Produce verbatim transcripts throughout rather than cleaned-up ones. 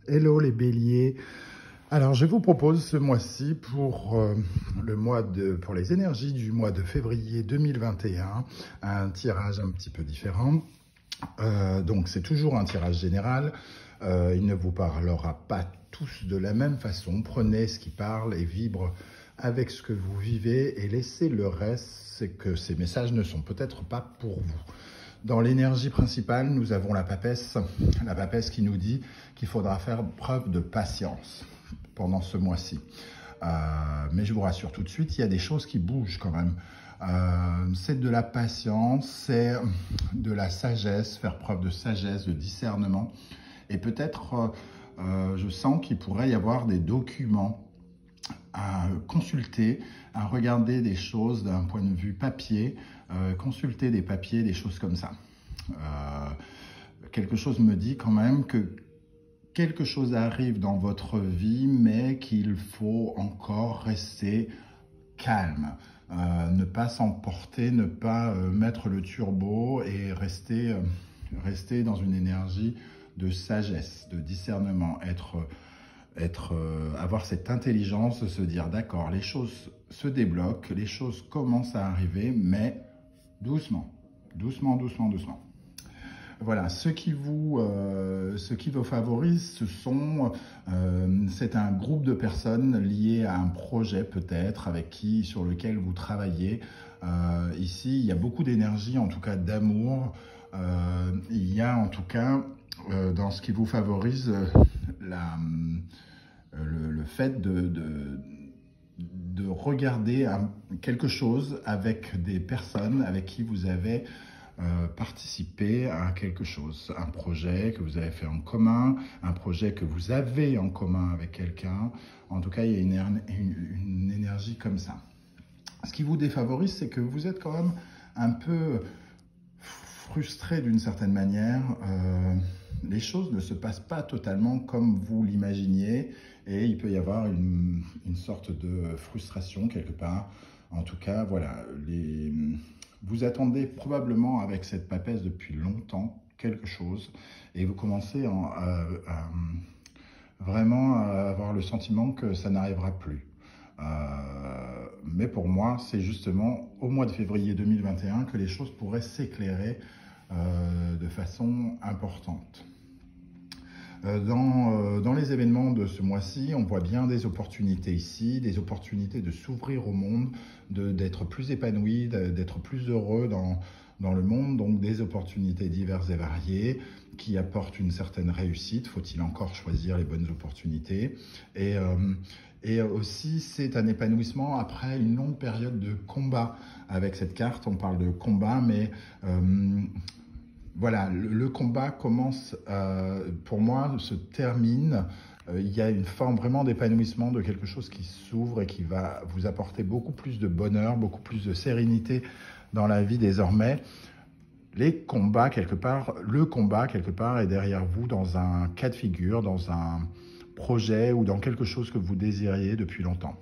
Hello les béliers. Alors je vous propose ce mois-ci pour euh, le mois de pour les énergies du mois de février deux mille vingt et un un tirage un petit peu différent. Euh, donc c'est toujours un tirage général. Euh, il ne vous parlera pas tous de la même façon. Prenez ce qui parle et vibre avec ce que vous vivez et laissez le reste. C'est que ces messages ne sont peut-être pas pour vous. Dans l'énergie principale, nous avons la papesse, la papesse qui nous dit qu'il faudra faire preuve de patience pendant ce mois-ci. Euh, mais je vous rassure tout de suite, il y a des choses qui bougent quand même. Euh, c'est de la patience, c'est de la sagesse, faire preuve de sagesse, de discernement. Et peut-être, euh, je sens qu'il pourrait y avoir des documents à consulter, à regarder des choses d'un point de vue papier, euh, consulter des papiers, des choses comme ça. Euh, quelque chose me dit quand même que quelque chose arrive dans votre vie, mais qu'il faut encore rester calme. Euh, ne pas s'emporter, ne pas euh, mettre le turbo et rester, euh, rester dans une énergie de sagesse, de discernement, être... Être, euh, avoir cette intelligence de se dire d'accord, les choses se débloquent, les choses commencent à arriver, mais doucement, doucement, doucement, doucement. Voilà, ce qui vous, euh, ce qui vous favorise, ce sont, euh, c'est un groupe de personnes liées à un projet peut-être, avec qui, sur lequel vous travaillez. Euh, ici, il y a beaucoup d'énergie, en tout cas d'amour. Euh, il y a en tout cas, euh, dans ce qui vous favorise, euh, la, le, le fait de, de, de regarder un, quelque chose avec des personnes avec qui vous avez euh, participé à quelque chose, un projet que vous avez fait en commun, un projet que vous avez en commun avec quelqu'un. En tout cas, il y a une, une, une énergie comme ça. Ce qui vous défavorise, c'est que vous êtes quand même un peu frustré d'une certaine manière. Euh, les choses ne se passent pas totalement comme vous l'imaginiez et il peut y avoir une, une sorte de frustration quelque part. En tout cas, voilà, les, vous attendez probablement avec cette papesse depuis longtemps quelque chose et vous commencez en, à, à, vraiment à avoir le sentiment que ça n'arrivera plus. Euh, mais pour moi, c'est justement au mois de février deux mille vingt et un que les choses pourraient s'éclairer euh, de façon importante. Euh, dans, euh, dans les événements de ce mois-ci, on voit bien des opportunités ici, des opportunités de s'ouvrir au monde, d'être plus épanoui, d'être plus heureux dans, dans le monde, donc des opportunités diverses et variées qui apportent une certaine réussite. Faut-il encore choisir les bonnes opportunités et, euh, et aussi, c'est un épanouissement après une longue période de combat. Avec cette carte, on parle de combat, mais euh, voilà, le, le combat commence, euh, pour moi, se termine. Euh, il y a une forme vraiment d'épanouissement, de quelque chose qui s'ouvre et qui va vous apporter beaucoup plus de bonheur, beaucoup plus de sérénité dans la vie désormais. Les combats, quelque part, le combat, quelque part, est derrière vous dans un cas de figure, dans un projet ou dans quelque chose que vous désiriez depuis longtemps.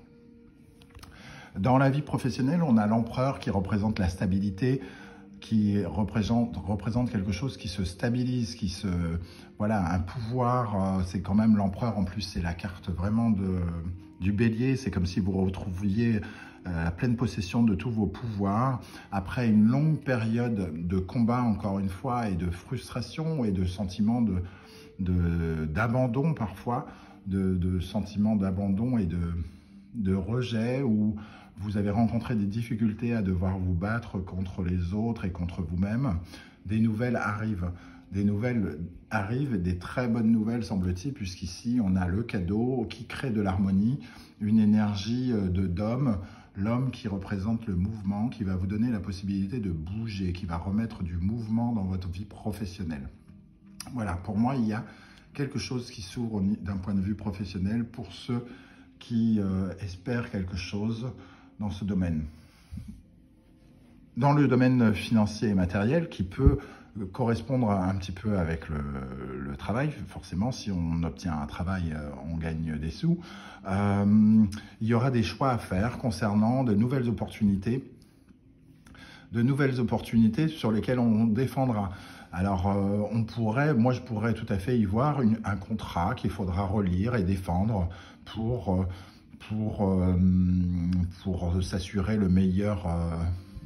Dans la vie professionnelle, on a l'empereur qui représente la stabilité, qui représente, représente quelque chose qui se stabilise, qui se... Voilà, un pouvoir, c'est quand même l'empereur, en plus, c'est la carte vraiment de, du bélier, c'est comme si vous retrouviez la pleine possession de tous vos pouvoirs, après une longue période de combat, encore une fois, et de frustration et de sentiments de... d'abandon parfois, de, de sentiments d'abandon et de, de rejet, où vous avez rencontré des difficultés à devoir vous battre contre les autres et contre vous-même. Des nouvelles arrivent, des nouvelles arrivent, des très bonnes nouvelles semble-t-il, puisqu'ici on a le cadeau qui crée de l'harmonie, une énergie de d'homme, l'homme qui représente le mouvement, qui va vous donner la possibilité de bouger, qui va remettre du mouvement dans votre vie professionnelle. Voilà, pour moi, il y a quelque chose qui s'ouvre d'un point de vue professionnel pour ceux qui euh, espèrent quelque chose dans ce domaine. Dans le domaine financier et matériel, qui peut correspondre un petit peu avec le, le travail, forcément, si on obtient un travail, on gagne des sous. Euh, il y aura des choix à faire concernant de nouvelles opportunités, de nouvelles opportunités sur lesquelles on défendra. Alors, euh, on pourrait, moi je pourrais tout à fait y voir une, un contrat qu'il faudra relire et défendre pour, euh, pour, euh, pour s'assurer le meilleur, euh,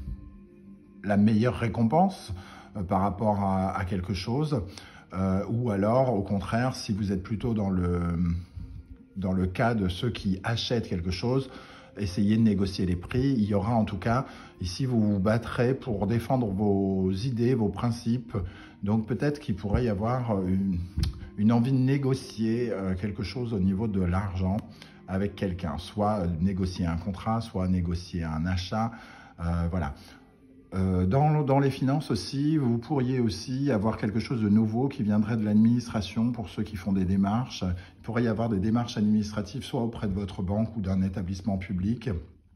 la meilleure récompense euh, par rapport à, à quelque chose. Euh, ou alors, au contraire, si vous êtes plutôt dans le, dans le cas de ceux qui achètent quelque chose, essayez de négocier les prix. Il y aura en tout cas, ici, vous vous battrez pour défendre vos idées, vos principes. Donc peut-être qu'il pourrait y avoir une, une envie de négocier euh, quelque chose au niveau de l'argent avec quelqu'un. Soit négocier un contrat, soit négocier un achat. Euh, voilà. Euh, dans, dans les finances aussi, vous pourriez aussi avoir quelque chose de nouveau qui viendrait de l'administration pour ceux qui font des démarches. Il pourrait y avoir des démarches administratives soit auprès de votre banque ou d'un établissement public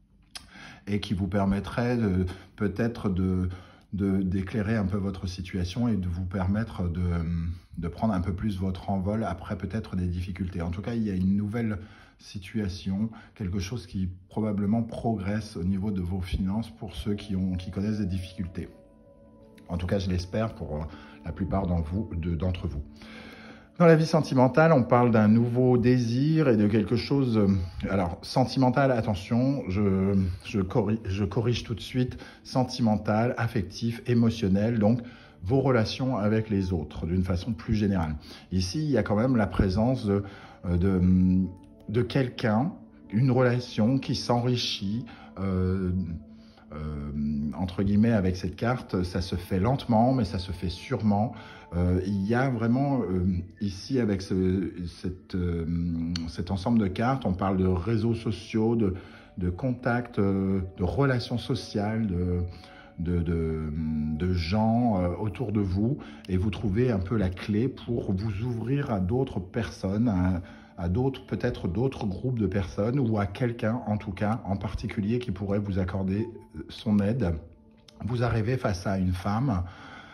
et qui vous permettraient peut-être de, de, d'éclairer un peu votre situation et de vous permettre de, de prendre un peu plus votre envol après peut-être des difficultés. En tout cas, il y a une nouvelle situation, quelque chose qui probablement progresse au niveau de vos finances pour ceux qui, ont, qui connaissent des difficultés. En tout cas, je l'espère pour la plupart d'entre vous, de, d'entre vous. Dans la vie sentimentale, on parle d'un nouveau désir et de quelque chose... Alors, sentimental, attention, je, je, corrige, je corrige tout de suite, sentimental, affectif, émotionnel, donc vos relations avec les autres, d'une façon plus générale. Ici, il y a quand même la présence de... de de quelqu'un, une relation qui s'enrichit, euh, euh, entre guillemets, avec cette carte. Ça se fait lentement, mais ça se fait sûrement. Euh, il y a vraiment, euh, ici, avec ce, cette, euh, cet ensemble de cartes, on parle de réseaux sociaux, de, de contacts, euh, de relations sociales, de... De, de, de gens euh, autour de vous, et vous trouvez un peu la clé pour vous ouvrir à d'autres personnes, à, à d'autres, peut-être d'autres groupes de personnes, ou à quelqu'un en tout cas en particulier qui pourrait vous accorder son aide. Vous arrivez face à une femme,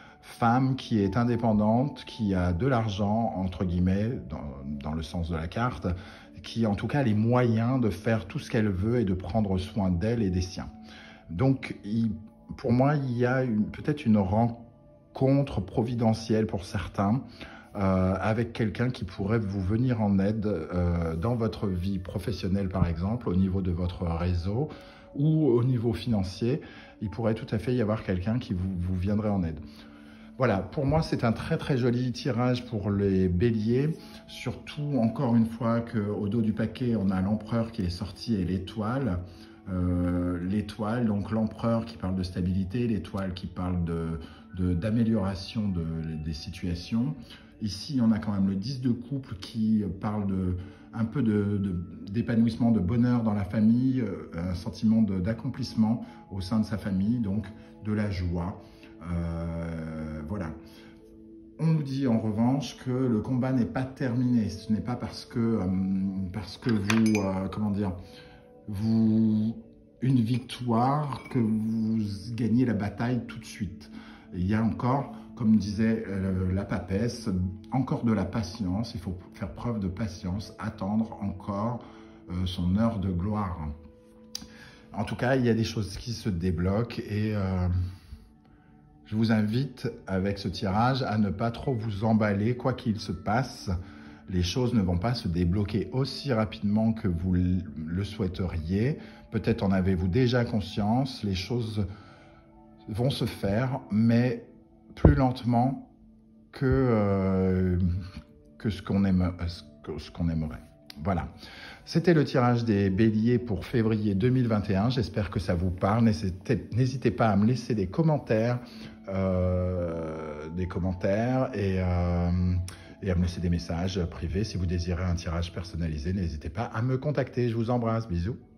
femme qui est indépendante, qui a de l'argent, entre guillemets, dans, dans le sens de la carte, qui en tout cas a les moyens de faire tout ce qu'elle veut et de prendre soin d'elle et des siens. Donc, il Pour moi, il y a peut-être une rencontre providentielle pour certains euh, avec quelqu'un qui pourrait vous venir en aide euh, dans votre vie professionnelle, par exemple, au niveau de votre réseau ou au niveau financier. Il pourrait tout à fait y avoir quelqu'un qui vous, vous viendrait en aide. Voilà, pour moi, c'est un très très joli tirage pour les béliers. Surtout, encore une fois, qu'au dos du paquet, on a l'empereur qui est sorti et l'étoile. Euh, l'étoile, donc l'empereur qui parle de stabilité, l'étoile qui parle de, de, d'amélioration de, des situations. Ici, on a quand même le dix de couple qui parle de, un peu de, de, d'épanouissement, de bonheur dans la famille, un sentiment de, d'accomplissement au sein de sa famille, donc de la joie. Euh, voilà. On nous dit en revanche que le combat n'est pas terminé. Ce n'est pas parce que, euh, parce que vous, euh, comment dire, vous, une victoire, que vous gagnez la bataille tout de suite. Et il y a encore, comme disait euh, la papesse, encore de la patience. Il faut faire preuve de patience, attendre encore euh, son heure de gloire. En tout cas, il y a des choses qui se débloquent et euh, je vous invite avec ce tirage à ne pas trop vous emballer, quoi qu'il se passe. Les choses ne vont pas se débloquer aussi rapidement que vous le souhaiteriez. Peut-être en avez-vous déjà conscience. Les choses vont se faire, mais plus lentement que, euh, que ce qu'on aime, ce qu'on aimerait. Voilà. C'était le tirage des béliers pour février deux mille vingt et un. J'espère que ça vous parle. N'hésitez pas à me laisser des commentaires, euh, des commentaires et... Euh, et à me laisser des messages privés. Si vous désirez un tirage personnalisé, n'hésitez pas à me contacter. Je vous embrasse. Bisous.